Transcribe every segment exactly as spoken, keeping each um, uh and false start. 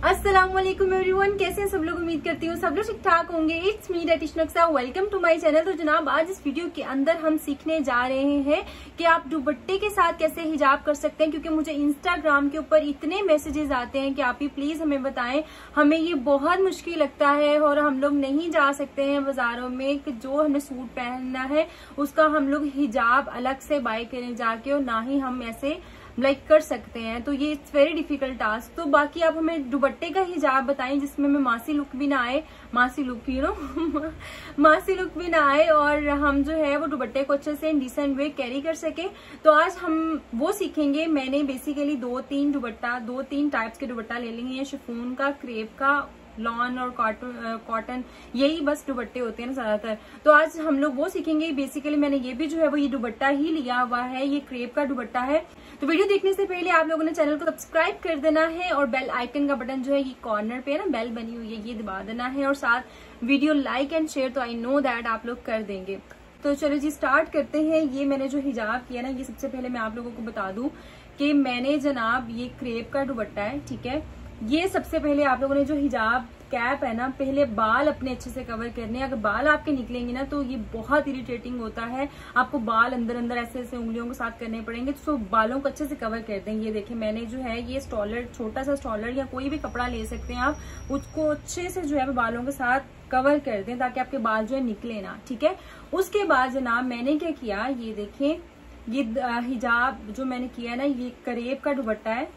अस्सलाम वालेकुम एवरीवन, कैसे हैं सब लोग। उम्मीद करती हूँ सब लोग ठीक ठाक होंगे। It's me that Naksha, welcome to my channel. तो जनाब आज इस वीडियो के अंदर हम सीखने जा रहे हैं कि आप दुपट्टे के साथ कैसे हिजाब कर सकते हैं, क्योंकि मुझे इंस्टाग्राम के ऊपर इतने मैसेजेस आते हैं कि आप ही प्लीज हमें बताएं, हमें ये बहुत मुश्किल लगता है और हम लोग नहीं जा सकते हैं बाजारों में कि जो हमने सूट पहनना है उसका हम लोग हिजाब अलग से बाय करें जाके, और ना ही हम ऐसे लाइक कर सकते हैं। तो ये इट्स वेरी डिफिकल्ट टास्क। तो बाकी आप हमें दुपट्टे का हिजाब बताएं जिसमें हमें मासी लुक भी ना आए, messy look you know messy look भी ना आए, और हम जो है वो दुपट्टे को अच्छे से डिसेंट वे कैरी कर सके। तो आज हम वो सीखेंगे। मैंने बेसिकली दो तीन दुपट्टा दो तीन टाइप्स के दुपट्टा ले लेंगे, शिफॉन का, क्रेप का, लॉन और कॉटन कॉटन यही बस दुपट्टे होते हैं ना ज्यादातर। तो आज हम लोग वो सीखेंगे। बेसिकली मैंने ये भी जो है वो ये दुपट्टा ही लिया हुआ है, ये क्रेप का दुपट्टा है। तो वीडियो देखने से पहले आप लोगों ने चैनल को सब्सक्राइब कर देना है और बेल आइकन का बटन जो है ये कॉर्नर पे है ना, बेल बनी हुई है, ये दबा देना है, और साथ वीडियो लाइक एंड शेयर तो आई नो दैट आप लोग कर देंगे। तो चलो जी स्टार्ट करते हैं। ये मैंने जो हिजाब किया ना, ये सबसे पहले मैं आप लोगों को बता दूं कि मैंने जनाब ये क्रेप का दुपट्टा है, ठीक है। ये सबसे पहले आप लोगों ने जो हिजाब कैप है ना, पहले बाल अपने अच्छे से कवर करने। अगर बाल आपके निकलेंगे ना तो ये बहुत इरिटेटिंग होता है, आपको बाल अंदर अंदर ऐसे ऐसे उंगलियों के साथ करने पड़ेंगे। तो बालों को अच्छे से कवर कर देंगे। ये देखिए मैंने जो है ये स्टॉलर, छोटा सा स्टॉलर या कोई भी कपड़ा ले सकते हैं आप, उसको अच्छे से जो है बालों के साथ कवर कर दें ताकि आपके बाल जो है निकले ना, ठीक है। उसके बाद जनाब मैंने क्या किया, ये देखें ये हिजाब जो मैंने किया है ना, ये करेब का दुपट्टा है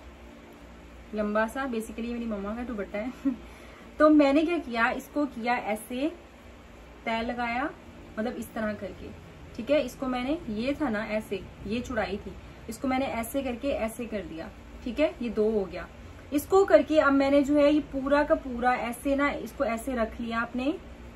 लंबा सा, बेसिकली मेरी मम्मा का दुपट्टा है तो मैंने क्या किया, इसको किया ऐसे तय लगाया, मतलब इस तरह करके, ठीक है। इसको मैंने, ये था ना ऐसे, ये चुड़ाई थी, इसको मैंने ऐसे करके ऐसे कर दिया, ठीक है। ये दो हो गया। इसको करके अब मैंने जो है ये पूरा का पूरा ऐसे ना, इसको ऐसे रख लिया अपने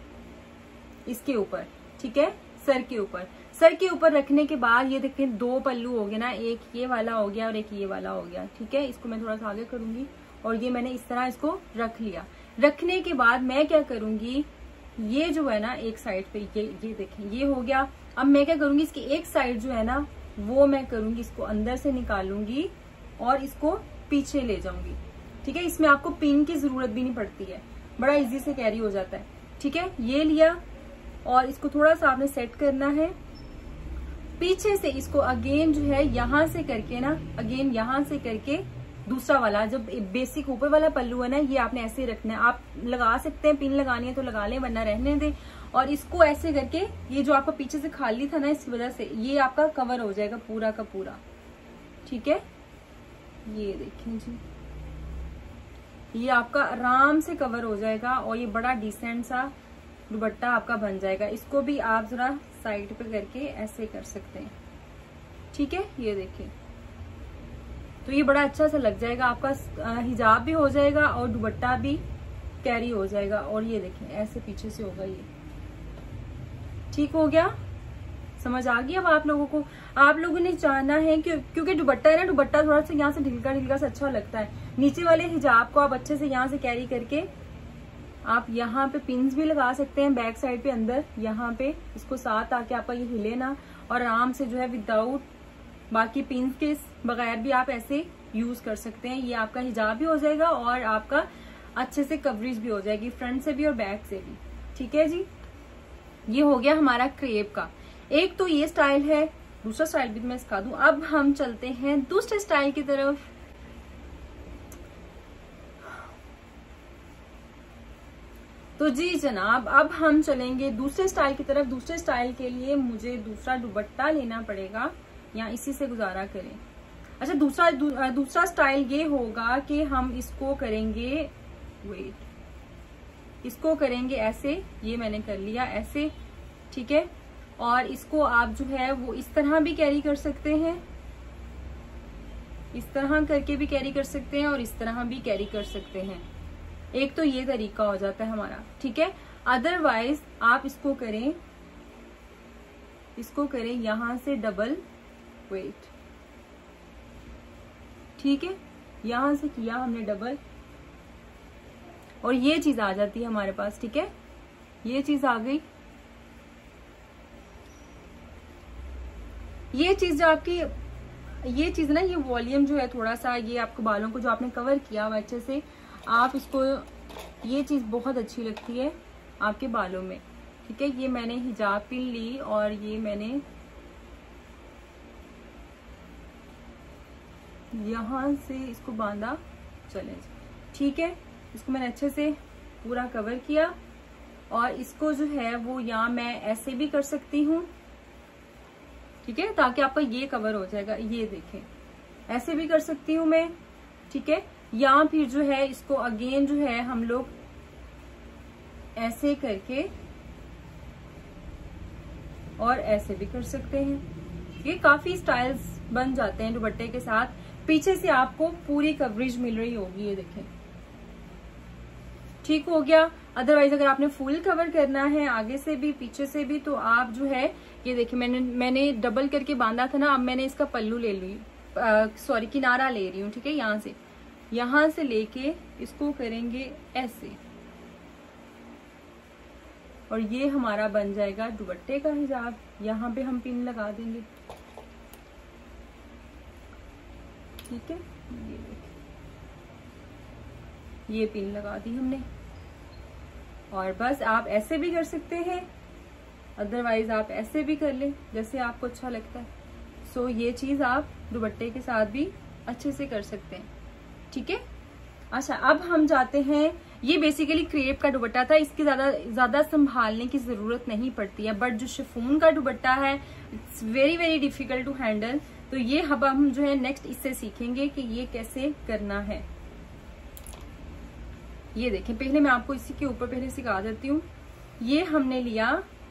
इसके ऊपर, ठीक है, सर के ऊपर। सर के ऊपर रखने के बाद ये देखें दो पल्लू हो गए ना, एक ये वाला हो गया और एक ये वाला हो गया, ठीक है। इसको मैं थोड़ा सा आगे करूंगी और ये मैंने इस तरह इसको रख लिया। रखने के बाद मैं क्या करूंगी, ये जो है ना एक साइड पे ये ये देखें ये हो गया। अब मैं क्या करूंगी, इसकी एक साइड जो है ना वो मैं करूंगी, इसको अंदर से निकालूंगी और इसको पीछे ले जाऊंगी, ठीक है। इसमें आपको पिन की जरूरत भी नहीं पड़ती है, बड़ा इजी से कैरी हो जाता है, ठीक है। ये लिया और इसको थोड़ा सा आपने सेट करना है। पीछे से इसको अगेन जो है यहां से करके ना, अगेन यहां से करके दूसरा वाला जो बेसिक ऊपर वाला पल्लू है ना, ये आपने ऐसे रखना है। आप लगा सकते हैं, पिन लगानी है तो लगा लें वरना रहने दें। और इसको ऐसे करके, ये जो आपका पीछे से खाली था ना इस वजह से ये आपका कवर हो जाएगा पूरा का पूरा, ठीक है। ये देखें जी, ये आपका आराम से कवर हो जाएगा और ये बड़ा डिसेंट सा दुपट्टा आपका बन जाएगा। इसको भी आप जरा साइड पे करके ऐसे कर सकते हैं, ठीक है। ये देखिए तो ये बड़ा अच्छा सा लग जाएगा, आपका हिजाब भी हो जाएगा और दुपट्टा भी कैरी हो जाएगा। और ये देखें ऐसे पीछे से होगा, ये ठीक हो गया। समझ आ गया अब आप लोगों को। आप लोगों ने जानना है कि क्योंकि दुपट्टा है ना, दुपट्टा थोड़ा सा यहाँ से ढिलका ढिलका सा अच्छा लगता है। नीचे वाले हिजाब को आप अच्छे से यहाँ से कैरी करके आप यहाँ पे पिन्स भी लगा सकते हैं बैक साइड पे अंदर, यहाँ पे इसको साथ आके आपका ये हिले ना, और आराम से जो है विदाउट बाकी पिन्स के बगैर भी आप ऐसे यूज कर सकते हैं। ये आपका हिजाब भी हो जाएगा और आपका अच्छे से कवरेज भी हो जाएगी फ्रंट से भी और बैक से भी, ठीक है जी। ये हो गया हमारा क्रेप का। एक तो ये स्टाइल है, दूसरा स्टाइल भी मैं सिखा दूं। अब हम चलते हैं दूसरे स्टाइल की तरफ। तो जी जनाब अब हम चलेंगे दूसरे स्टाइल की तरफ। दूसरे स्टाइल के लिए मुझे दूसरा दुपट्टा लेना पड़ेगा या इसी से गुजारा करें। अच्छा दूसरा दू, दूसरा स्टाइल ये होगा कि हम इसको करेंगे, वेट इसको करेंगे ऐसे, ये मैंने कर लिया ऐसे, ठीक है। और इसको आप जो है वो इस तरह भी कैरी कर सकते हैं, इस तरह करके भी कैरी कर सकते हैं और इस तरह भी कैरी कर सकते हैं। एक तो ये तरीका हो जाता है हमारा, ठीक है। अदरवाइज आप इसको करें, इसको करें यहां से डबल, वेट ठीक है, यहां से किया हमने डबल और ये चीज आ जाती है हमारे पास, ठीक है। ये चीज आ गई, ये चीज जो आपकी, ये चीज ना, ये वॉल्यूम जो है थोड़ा सा, ये आपको बालों को जो आपने कवर किया हुआ अच्छे से, आप इसको, ये चीज़ बहुत अच्छी लगती है आपके बालों में। ठीक है, ये मैंने हिजाब पिन ली और ये मैंने यहाँ से इसको बांधा। चले, ठीक है, इसको मैंने अच्छे से पूरा कवर किया और इसको जो है वो यहाँ मैं ऐसे भी कर सकती हूँ। ठीक है, ताकि आपका ये कवर हो जाएगा। ये देखें, ऐसे भी कर सकती हूँ मैं। ठीक है, या फिर जो है इसको अगेन जो है हम लोग ऐसे करके और ऐसे भी कर सकते हैं। ये काफी स्टाइल्स बन जाते हैं दुपट्टे के साथ। पीछे से आपको पूरी कवरेज मिल रही होगी, ये देखें। ठीक हो गया। अदरवाइज अगर आपने फुल कवर करना है आगे से भी पीछे से भी, तो आप जो है ये देखिए, मैंने मैंने डबल करके बांधा था ना, अब मैंने इसका पल्लू ले ली, सॉरी किनारा ले रही हूँ। ठीक है, यहाँ से यहाँ से लेके इसको करेंगे ऐसे और ये हमारा बन जाएगा दुपट्टे का हिजाब। यहाँ पे हम पिन लगा देंगे। ठीक है, ये देखिए, ये पिन लगा दी हमने। और बस आप ऐसे भी कर सकते हैं, अदरवाइज आप ऐसे भी कर लें, जैसे आपको अच्छा लगता है। सो ये चीज आप दुपट्टे के साथ भी अच्छे से कर सकते हैं। ठीक है, अच्छा अब हम जाते हैं, ये बेसिकली क्रेप का दुपट्टा था, इसकी ज्यादा ज्यादा संभालने की जरूरत नहीं पड़ती है, बट जो शिफॉन का दुपट्टा है it's very very difficult to handle. तो ये अब हम जो है नेक्स्ट इससे सीखेंगे कि ये कैसे करना है। ये देखें, पहले मैं आपको इसी के ऊपर पहले सिखा देती हूँ। ये हमने लिया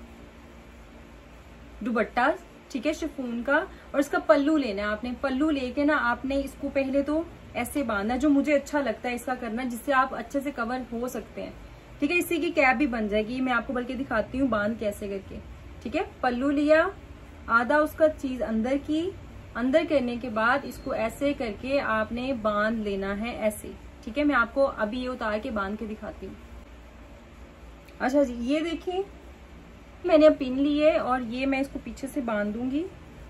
दुपट्टा, ठीक है, शिफॉन का, और इसका पल्लू लेना है आपने। पल्लू लेके ना आपने इसको पहले तो ऐसे बांधना, जो मुझे अच्छा लगता है इसका करना, जिससे आप अच्छे से कवर हो सकते हैं। ठीक है, इसी की कैप भी बन जाएगी। मैं आपको बल्कि दिखाती हूँ बांध कैसे करके। ठीक है, पल्लू लिया, आधा उसका चीज अंदर की, अंदर करने के बाद इसको ऐसे करके आपने बांध लेना है ऐसे। ठीक है, मैं आपको अभी ये उतार के बांध के दिखाती हूँ। अच्छा जी, ये देखिए मैंने अब पिन ली है और ये मैं इसको पीछे से बांध दूंगी।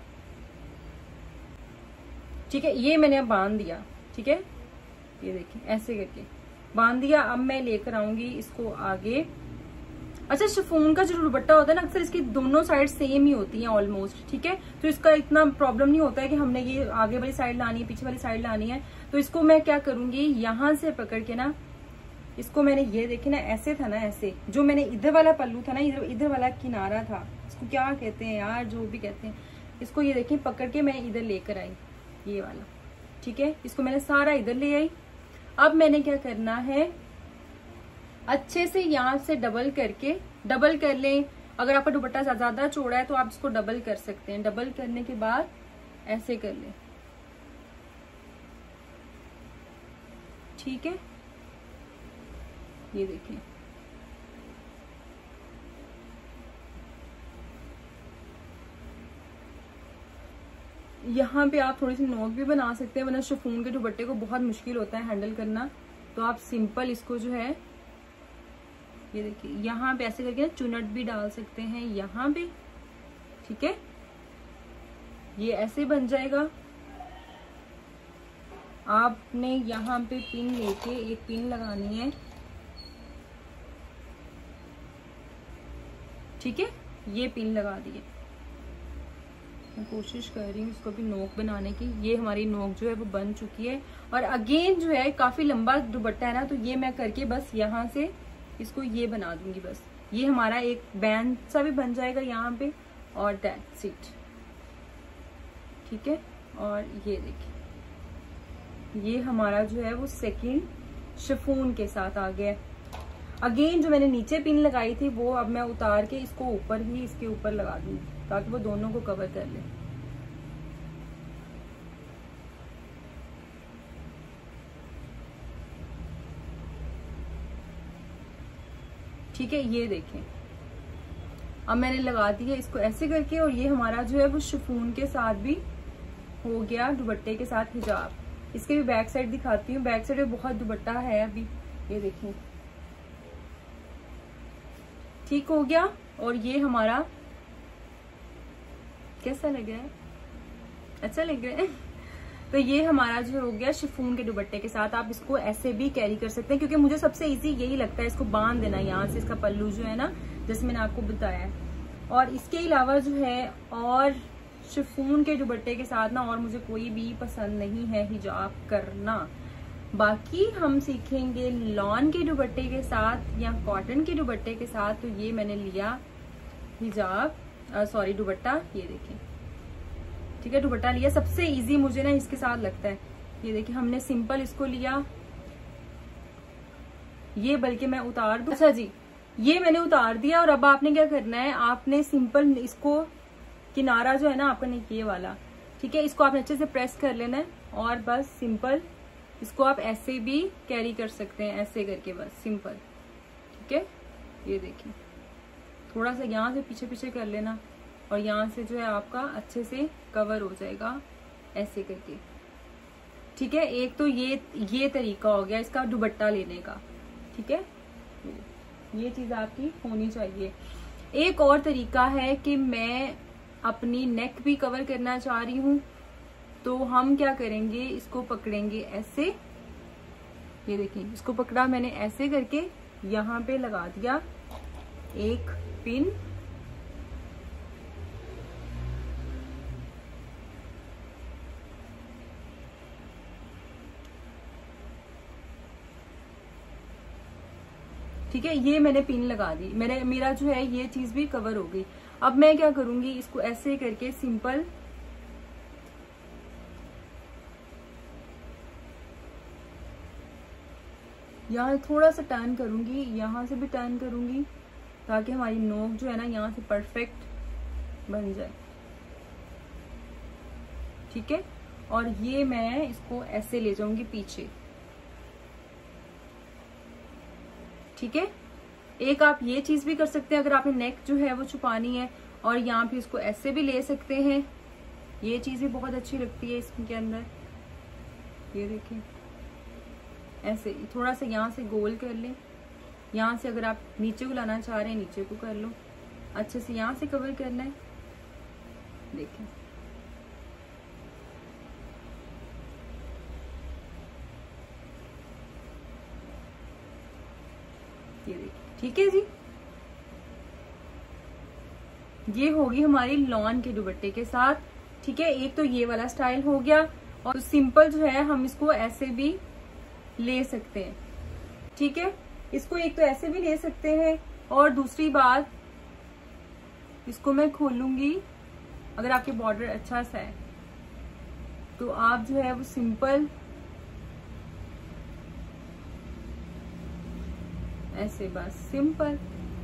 ठीक है, ये मैंने अब बांध दिया। ठीक है, ये देखिए ऐसे करके बांध दिया। अब मैं लेकर आऊंगी इसको आगे। अच्छा, शिफॉन का जो दुपट्टा होता है ना, अक्सर इसकी दोनों साइड सेम ही होती हैं ऑलमोस्ट। ठीक है, तो इसका इतना प्रॉब्लम नहीं होता है कि हमने ये आगे वाली साइड लानी है, पीछे वाली साइड लानी है। तो इसको मैं क्या करूंगी, यहाँ से पकड़ के ना इसको, मैंने ये देखे ना ऐसे था ना, ऐसे जो मैंने इधर वाला पल्लू था ना, इधर इधर वाला किनारा था, इसको क्या कहते हैं यार, जो भी कहते हैं इसको, ये देखिए पकड़ के मैं इधर लेकर आई, ये वाला। ठीक है, इसको मैंने सारा इधर ले आई। अब मैंने क्या करना है, अच्छे से यहाँ से डबल करके, डबल कर लें। अगर आपका दुपट्टा ज्यादा चौड़ा है तो आप इसको डबल कर सकते हैं। डबल करने के बाद ऐसे कर लें। ठीक है, ये देखिए, यहाँ पे आप थोड़ी सी नोक भी बना सकते हैं, वरना शिफॉन के दुपट्टे को बहुत मुश्किल होता है हैंडल करना। तो आप सिंपल इसको जो है, ये देखिए यहाँ पे ऐसे करके ना चुनट भी डाल सकते हैं यहाँ पे। ठीक है, ये ऐसे बन जाएगा। आपने यहाँ पे पिन लेके एक पिन लगानी है। ठीक है, ये पिन लगा दिए। मैं कोशिश कर रही हूँ इसको भी नोक बनाने की। ये हमारी नोक जो है वो बन चुकी है। और अगेन जो है काफी लंबा दुपट्टा है ना, तो ये मैं करके बस यहाँ से इसको ये बना दूंगी। बस ये हमारा एक बैंड सा भी बन जाएगा यहाँ पे, और दैट्स इट। ठीक है, और ये देखिए ये हमारा जो है वो सेकंड शिफॉन के साथ आ गया। अगेन जो मैंने नीचे पिन लगाई थी वो अब मैं उतार के इसको ऊपर ही इसके ऊपर लगा दूंगी, ताकि वो दोनों को कवर कर ले। ठीक है, ये देखें अब मैंने लगा दी है इसको ऐसे करके, और ये हमारा जो है वो शिफॉन के साथ भी हो गया, दुपट्टे के साथ हिजाब। इसके भी बैक साइड दिखाती हूँ। बैक साइड में बहुत दुपट्टा है अभी, ये देखिए। ठीक हो गया, और ये हमारा कैसा लग रहा है, अच्छा लग रहा है। तो ये हमारा जो हो गया शिफॉन के दुपट्टे के साथ। आप इसको ऐसे भी कैरी कर सकते हैं, क्योंकि मुझे सबसे इजी यही लगता है इसको बांध देना यहाँ से, इसका पल्लू जो है ना, जैसे मैंने आपको बताया है। और इसके अलावा जो है और शिफॉन के दुपट्टे के साथ ना और मुझे कोई भी पसंद नहीं है हिजाब करना। बाकी हम सीखेंगे लॉन के दुपट्टे के साथ या कॉटन के दुपट्टे के साथ। तो ये मैंने लिया हिजाब, सॉरी दुपट्टा, ये देखिए, ठीक है, दुपट्टा लिया। सबसे इजी मुझे ना इसके साथ लगता है, ये देखिए हमने सिंपल इसको लिया, ये बल्कि मैं उतार दूं। अच्छा जी, ये मैंने उतार दिया और अब आपने क्या करना है, आपने सिंपल इसको किनारा जो है ना आपका ये वाला, ठीक है, इसको आपने अच्छे से प्रेस कर लेना है और बस सिंपल इसको आप ऐसे भी कैरी कर सकते हैं, ऐसे करके बस सिंपल, ठीक है। ये देखिए थोड़ा सा यहाँ से पीछे पीछे कर लेना और यहाँ से जो है आपका अच्छे से कवर हो जाएगा ऐसे करके, ठीक है। एक तो ये ये तरीका हो गया इसका दुपट्टा लेने का, ठीक है, ये चीज आपकी होनी चाहिए। एक और तरीका है कि मैं अपनी नेक भी कवर करना चाह रही हूं, तो हम क्या करेंगे, इसको पकड़ेंगे ऐसे, ये देखिए इसको पकड़ा मैंने ऐसे करके, यहाँ पे लगा दिया एक पिन, ठीक है, ये मैंने पिन लगा दी, मेरे मेरा जो है ये चीज भी कवर हो गई। अब मैं क्या करूंगी, इसको ऐसे करके सिंपल यहाँ थोड़ा सा टर्न करूंगी, यहाँ से भी टर्न करूंगी, ताकि हमारी नोक जो है ना यहाँ से परफेक्ट बन जाए, ठीक है। और ये मैं इसको ऐसे ले जाऊंगी पीछे, ठीक है। एक आप ये चीज भी कर सकते हैं, अगर आपने नेक जो है वो छुपानी है, और यहाँ पे इसको ऐसे भी ले सकते हैं, ये चीज भी बहुत अच्छी लगती है इसके अंदर। ये देखिए ऐसे थोड़ा सा यहाँ से गोल कर लें, यहाँ से अगर आप नीचे को लाना चाह रहे हैं नीचे को कर लो, अच्छे से यहाँ से कवर करना है, देखिए ये देखिए, ठीक है जी। ये होगी हमारी लॉन के दुपट्टे के साथ, ठीक है। एक तो ये वाला स्टाइल हो गया, और सिंपल जो है हम इसको ऐसे भी ले सकते हैं, ठीक है। इसको एक तो ऐसे भी ले सकते हैं, और दूसरी बात इसको मैं खोलूंगी, अगर आपके बॉर्डर अच्छा सा है तो आप जो है वो सिंपल ऐसे बस सिंपल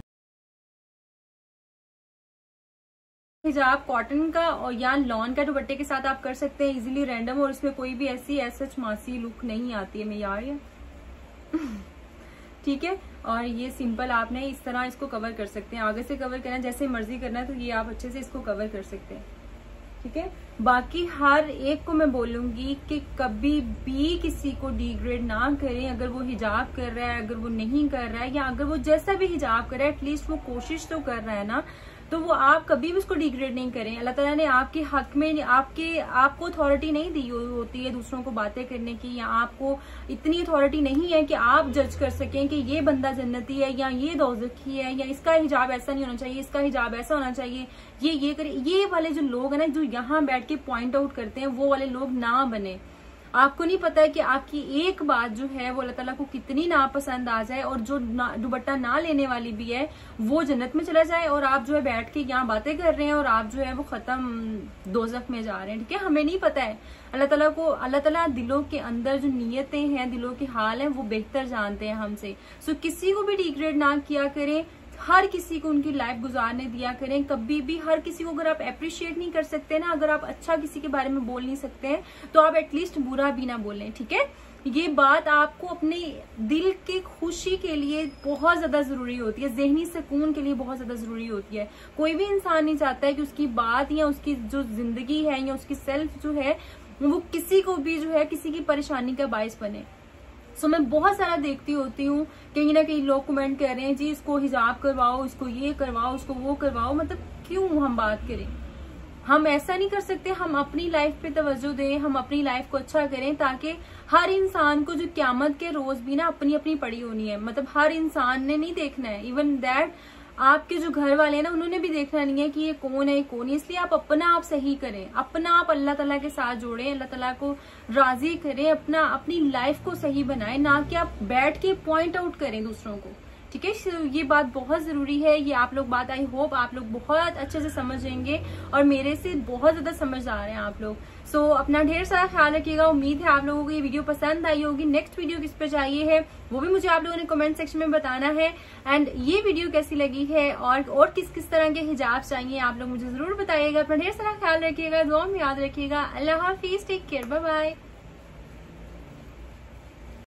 हिजाब कॉटन का और या लॉन का दुपट्टे के साथ आप कर सकते हैं इजीली रैंडम, और इसमें कोई भी ऐसी ऐसा मासी लुक नहीं आती है, मैं यार ये ठीक है। और ये सिंपल आपने इस तरह इसको कवर कर सकते हैं, आगे से कवर करना जैसे मर्जी करना है, तो ये आप अच्छे से इसको कवर कर सकते हैं, ठीक है। बाकी हर एक को मैं बोलूंगी कि कभी भी किसी को डिग्रेड ना करें, अगर वो हिजाब कर रहा है, अगर वो नहीं कर रहा है, या अगर वो जैसा भी हिजाब कर रहा है एटलीस्ट वो कोशिश तो कर रहा है ना, तो वो आप कभी भी उसको डिग्रेड नहीं करें। अल्लाह ताला ने आपके हक में आपके आपको अथॉरिटी नहीं दी होती है दूसरों को बातें करने की, या आपको इतनी अथॉरिटी नहीं है कि आप जज कर सकें कि ये बंदा जन्नती है या ये दोज़खी है, या इसका हिजाब ऐसा नहीं होना चाहिए, इसका हिजाब ऐसा होना चाहिए, ये ये करे। ये वाले जो लोग हैं ना, जो यहाँ बैठ के पॉइंट आउट करते हैं, वो वाले लोग ना बने। आपको नहीं पता है कि आपकी एक बात जो है वो अल्लाह ताला को कितनी नापसंद आ जाए, और जो दुपट्टा ना लेने वाली भी है वो जन्नत में चला जाए, और आप जो है बैठ के यहाँ बातें कर रहे हैं और आप जो है वो खत्म दोज़ख में जा रहे हैं, ठीक है। हमें नहीं पता है, अल्लाह ताला को अल्लाह ताला दिलों के अंदर जो नीयतें हैं, दिलों के हाल हैं, वो बेहतर जानते हैं हमसे। सो किसी को भी डिग्रेड ना किया करें, हर किसी को उनकी लाइफ गुजारने दिया करें। कभी भी हर किसी को अगर आप अप्रिशिएट नहीं कर सकते ना, अगर आप अच्छा किसी के बारे में बोल नहीं सकते हैं, तो आप एटलीस्ट बुरा भी ना बोलें, ठीक है। ये बात आपको अपने दिल की खुशी के लिए बहुत ज्यादा जरूरी होती है, जहनी सुकून के लिए बहुत ज्यादा जरूरी होती है। कोई भी इंसान नहीं चाहता है कि उसकी बात या उसकी जो जिंदगी है या उसकी सेल्फ जो है वो किसी को भी जो है किसी की परेशानी का बायस बने। सो so, मैं बहुत सारा देखती होती हूँ, कहीं ना कहीं लोग कमेंट कर रहे हैं जी इसको हिजाब करवाओ, इसको ये करवाओ, उसको वो करवाओ। मतलब क्यों हम बात करें, हम ऐसा नहीं कर सकते, हम अपनी लाइफ पे तवज्जो दें, हम अपनी लाइफ को अच्छा करें, ताकि हर इंसान को जो क्यामत के रोज भी ना अपनी अपनी पड़ी होनी है। मतलब हर इंसान ने नहीं देखना है, इवन दैट आपके जो घर वाले हैं ना उन्होंने भी देखना नहीं है कि ये कौन है ये कौन है। इसलिए आप अपना आप सही करें, अपना आप अल्लाह ताला के साथ जोड़ें, अल्लाह ताला को राजी करें, अपना अपनी लाइफ को सही बनाएं, ना कि आप बैठ के पॉइंट आउट करें दूसरों को। ठीक है, ये बात बहुत जरूरी है। ये आप लोग बात आई होप आप लोग बहुत अच्छे से समझेंगे और मेरे से बहुत ज्यादा समझदार हैं आप लोग। सो so, अपना ढेर सारा ख्याल रखिएगा। उम्मीद है आप लोगों को ये वीडियो पसंद आई होगी। नेक्स्ट वीडियो किस पे चाहिए है वो भी मुझे आप लोगों ने कमेंट सेक्शन में बताना है। एंड ये वीडियो कैसी लगी है और और किस किस तरह के हिजाब चाहिए आप लोग मुझे जरूर बताइएगा। अपना ढेर सारा ख्याल रखिएगा, दुआ में याद रखिएगा। अल्लाह हाफिज, टेक केयर, बाय बाय।